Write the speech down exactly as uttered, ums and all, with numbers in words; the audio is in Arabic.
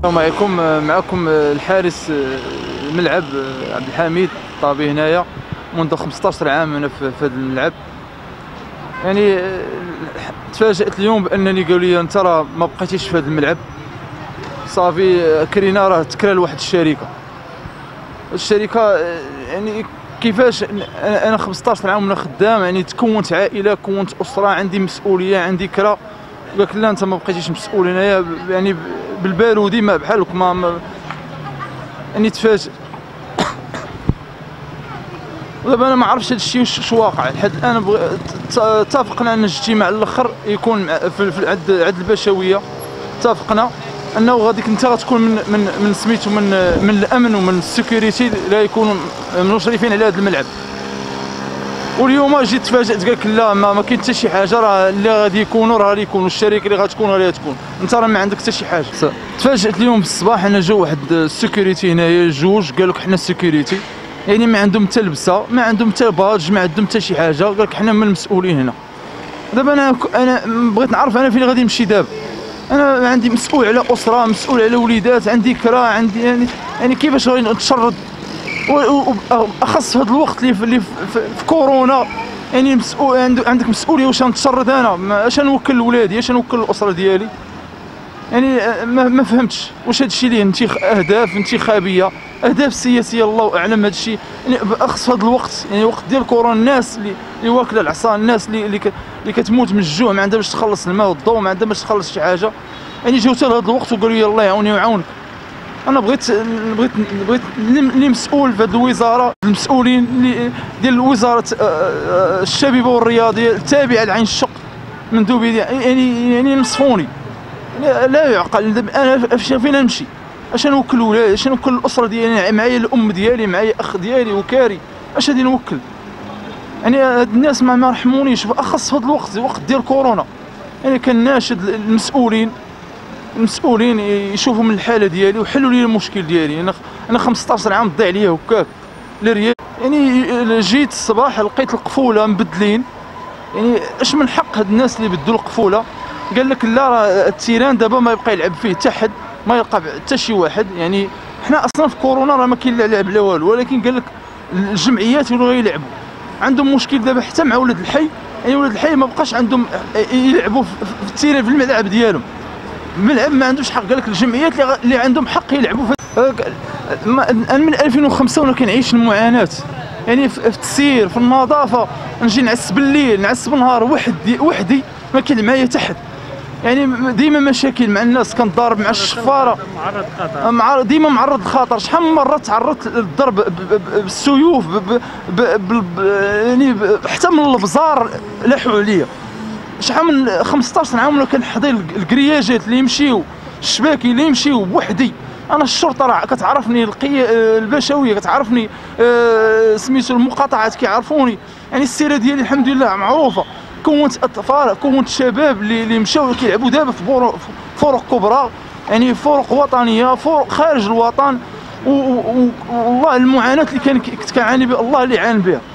السلام عليكم. معكم الحارس الملعب عبد الحميد الطابي هنايا منذ خمسطاش عام انا في هذا الملعب. يعني تفاجأت اليوم بانني قالوا لي انت راه ما بقيتيش في هذا الملعب، صافي كرينا راه تكرا لواحد الشركه. الشركه يعني كيفاش انا خمسطاش عام وانا خدام، يعني تكونت عائله، كونت اسره، عندي مسؤوليه، عندي كرا. قال لك لا انت ما بقيتيش مسؤول هنايا، يعني بالبارودي ما بحالك ما, ما يعني تفاجئ. ودابا انا ما عرفتش هذا الشيء واش واقع لحد الان. بغ... اتفقنا ان الاجتماع الاخر يكون في, في عند عند البشويه، اتفقنا انه غاديك انت غتكون من من من سميتو من من الامن ومن السيكوريتي لا يكونوا مشرفين على هذا الملعب. واليوم جيت تفاجأت قال لك لا ما, ما كاين حتى شي حاجه، راه اللي غادي يكونوا راه غادي يكونوا، الشركه اللي غتكون غادي تكون، انت راه ما عندك حتى شي حاجه. تفاجأت اليوم في الصباح انا جا واحد السيكوريتي هنايا جوج، قال لك حنا السيكوريتي، يعني ما عندهم حتى لبسه، ما عندهم حتى باج، ما عندهم حتى شي حاجه، قال لك حنا من المسؤولين هنا. دابا انا انا بغيت نعرف انا فين غادي نمشي دابا. انا عندي مسؤول على اسره، مسؤول على وليدات، عندي كرا، عندي يعني يعني كيفاش غادي نتشرد، واخص في هذا الوقت اللي في, اللي في, في كورونا. يعني مسؤول، عندك مسؤوليه واش غنتشرد انا، اش نوكل ولادي، اش نوكل الاسره ديالي. يعني ما, ما فهمتش واش هذا الشيء اللي انت اهداف انتخابيه، اهداف سياسيه الله اعلم. هذا الشيء يعني اخص في هذا الوقت، يعني وقت ديال كورونا، الناس اللي اللي واكله العصا، الناس اللي اللي, اللي كتموت من الجوع، ما عندها باش تخلص الماء والضوء، ما عندها باش تخلص شي حاجه. يعني جاو حتى لهذا الوقت وقالوا لي الله يعاوني ويعاونك. انا بغيت بغيت بغيت اللي مسؤول في هذه الوزاره، المسؤولين اللي ديال وزاره الشبيبه والرياضيه التابعه لعين الشق مندوبي، يعني يعني نصفوني. يعني لا يعقل. انا فين نمشي؟ اش نوكل ولادي، اش نوكل الاسره ديالي، معايا الام ديالي، معايا اخ ديالي وكاري، اش غادي نوكل؟ يعني هاد الناس ما رحمونيش، بالاخص في هذا الوقت، الوقت ديال كورونا. يعني كناشد المسؤولين المسؤولين يشوفوا من الحاله ديالي ويحلوا لي المشكل ديالي. انا انا خمسطاش عام ضيع ليا هكاك للريال. يعني جيت الصباح لقيت القفوله مبدلين، يعني اش من حق هاد الناس اللي بدلوا القفوله؟ قال لك لا راه التيران دابا ما يبقى يلعب فيه حتى حد، ما يلقى حتى شي واحد. يعني حنا اصلا في كورونا راه ما كاين لا لعب لا والو، ولكن قال لك الجمعيات يولوا يلعبوا. عندهم مشكل دابا حتى مع ولاد الحي، يعني ولاد الحي ما بقاش عندهم يلعبوا في التيران في الملعب ديالهم، الملعب ما عندوش حق. قال لك الجمعيات اللي عندهم حق يلعبوا في. انا من ألفين وخمسة وانا كنعيش المعاناه، يعني في التسيير، في النظافه، نجي نعس بالليل، نعس بالنهار، وحدي وحدي ما كاين معايا حتى حد. يعني ديما مشاكل مع الناس، كنضارب مع الشفاره، معرض للخطر، ديما معرض للخطر. شحال من مره تعرضت للضرب بالسيوف، يعني حتى من البزار لاحوا عليا. شحال من خمسطاش عام وانا كنحضي الكرياجات اللي يمشيو، الشباكي اللي يمشيو بوحدي. انا الشرطه راه كتعرفني، البشويه كتعرفني، أه سميتو المقاطعات كيعرفوني. يعني السيره ديالي الحمد لله معروفه. كونت اطفال، كونت شباب اللي اللي مشاو كيلعبوا دابا في فرق كبرى، يعني فرق وطنيه، فرق خارج الوطن. والله المعاناه اللي كنت كنعاني بها الله اللي عان بها.